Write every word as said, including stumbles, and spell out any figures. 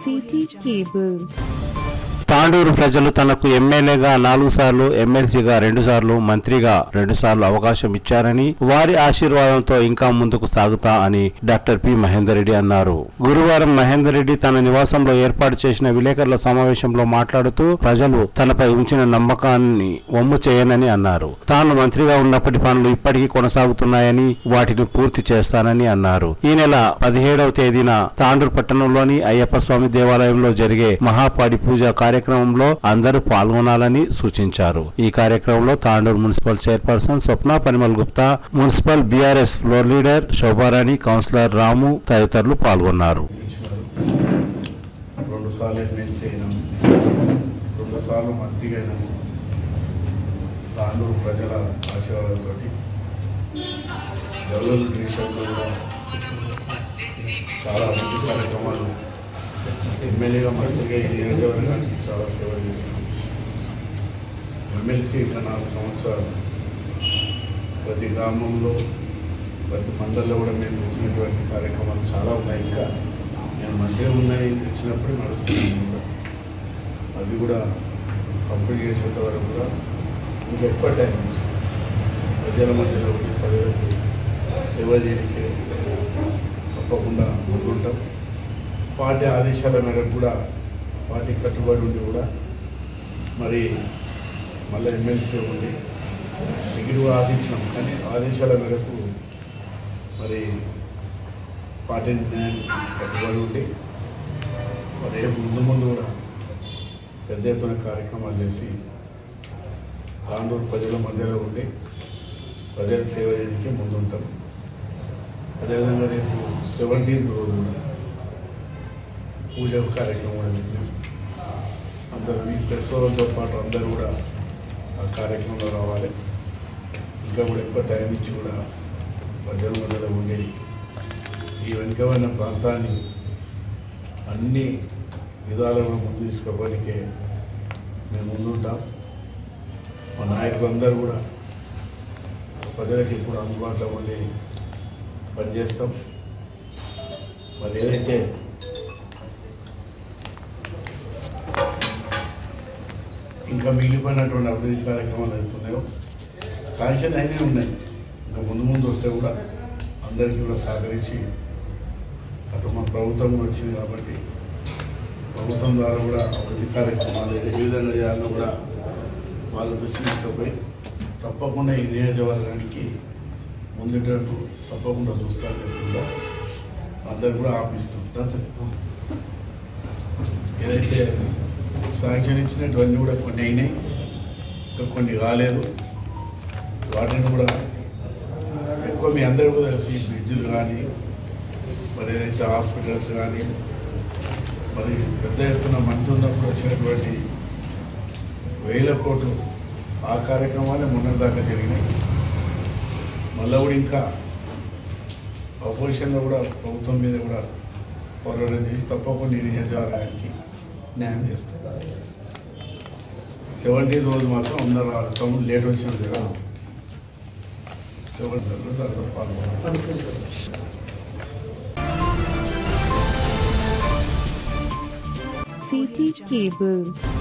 City cable. Tandur ప్రజలు తనకు ఎమ్మెల్యేగా నాలుగు సార్లు, ఎమ్మెల్సీగా రెండు సార్లు, మంత్రిగా రెండు సార్లు అవకాశం ఇచ్చారని, వారి ఆశీర్వాదంతో ఇంకా ముందుకు సాగుతా అని డాక్టర్ పి మహేందర్ రెడ్డి అన్నారు. గురువారం మహేందర్ రెడ్డి తన నివాసంలో ఏర్పాటు చేసిన విలేకరుల సమావేశంలో మాట్లాడుతూ ప్రజలు తనపై ఉంచిన నమ్మకాన్ని వమ్ము చేయనని అన్నారు. తాను మంత్రిగా ఉన్నప్పటి పనులు ఇప్పటికీ కొనసాగుతున్నాయని, వాటిని పూర్తి చేస్తానని అన్నారు. ఈ నెల పదిహేడవ తేదీన తాండూరు పట్టణంలోని అయ్యప్ప స్వామి దేవాలయంలో జరిగే మహాపాడి పూజ కార్యక్రమంలో అందరూ పాల్గొనాలని సూచించారు. ఈ కార్యక్రమంలో Tandur municipal chairperson Swapna Parimal Gupta, municipal BRS floor leader Shobharani, councillor Ramu తదితరులు పాల్గొన్నారు. తాండూరు ప్రజల ఆశీర్వాదంతో డెవలప్మెంట్ విషయంలో కూడా చాలా అభివృద్ధి కార్యక్రమాలు ఎమ్మెల్యేగా మంత్రిగా ఈ నియోజకవర్గానికి చాలా సేవ చేశాను. ఎమ్మెల్సీ ఇంకా నాలుగు సంవత్సరాలు ప్రతి గ్రామంలో ప్రతి మండలంలో కూడా మేము తెచ్చినటువంటి కార్యక్రమాలు చాలా ఉన్నాయి. ఇంకా నేను మంత్రిగా ఉన్నాయి తెచ్చినప్పుడు నడుస్తున్నాను కూడా, అవి కూడా కంప్లీట్ చేసేంత వరకు కూడా ఇంకా ఎక్కువ టైం ప్రజల మధ్యలో ఉండి ప్రజలకు సేవ చేయడానికి తప్పకుండా ముందుంటాం. పార్టీ ఆదేశాల మేరకు కూడా పార్టీ కట్టుబడి ఉండి కూడా మరి మళ్ళీ ఎమ్మెల్సీ ఉండి టికెట్ కూడా ఆశించినాం. కానీ ఆదేశాల మేరకు మరి పార్టీ కట్టుబడి ఉండి మరి ముందు ముందు కూడా పెద్ద ఎత్తున కార్యక్రమాలు చేసి తాండూరు ప్రజల మధ్యలో ఉండి ప్రజలకు సేవ చేయడానికి ముందుంటాం. అదేవిధంగా రేపు సెవెంటీన్త్ రోజు పూజ కార్యక్రమం పెట్టినాం. అందరూ మీ ప్రసవంతో పాటు అందరూ కూడా ఆ కార్యక్రమంలో రావాలి. ఇంకా కూడా ఎక్కువ టైం ఇచ్చి కూడా ప్రజల మధ్యలో ఉండి ఈ వెనుకబడిన ప్రాంతాన్ని అన్ని విధాలుగా ముందు తీసుకోవడానికే మేము ముందుంటాం. మా నాయకులందరూ కూడా ప్రజలకు ఇప్పుడు అందుబాటులో ఉండి పనిచేస్తాం. మరి ఏదైతే ఇంకా మిగిలిపోయినటువంటి అభివృద్ధి కార్యక్రమాలు అవుతున్నాయో శాంక్షన్ అయినవి ఉన్నాయి. ఇంకా ముందు ముందు వస్తే కూడా అందరికీ కూడా సహకరించి అటు మన ప్రభుత్వం కూడా వచ్చింది కాబట్టి ప్రభుత్వం ద్వారా కూడా అభివృద్ధి కార్యక్రమాలు ఏ విధంగా చేయాలో కూడా వాళ్ళ దృష్టి తీసుకుపోయి తప్పకుండా ఈ నియోజకవర్గానికి ముందుటట్టు తప్పకుండా చూస్తారు. చెప్తుందా అందరు కూడా ఆపిస్తుంటా. ఏదైతే శాంక్షన్ ఇచ్చినటువన్నీ కూడా కొన్ని అయినాయి, ఇంకా కొన్ని కాలేదు. వాటిని కూడా ఎక్కువ మీ అందరూ కూడా తెలిసి బ్రిడ్జులు కానీ మరి ఏదైతే హాస్పిటల్స్ కానీ మరి పెద్ద ఎత్తున మంది ఉన్నప్పుడు వచ్చినటువంటి వేల కోట్లు ఆ కార్యక్రమాలే మొన్నటి దాకా జరిగినాయి. మళ్ళీ కూడా ఇంకా అపోజిషన్లో కూడా ప్రభుత్వం మీద కూడా పోరాటం చేసి తప్పకుండా ఈ నియోజకవర్గానికి న్యాయం చేస్తారు. సెవెంటీన్త్ రోజు మాత్రం అందరూ తమ్ముడు లేట్ వచ్చిన కదా సెవెంటీన్త్ దాంట్లో పాల్గొన్నారు. City cable.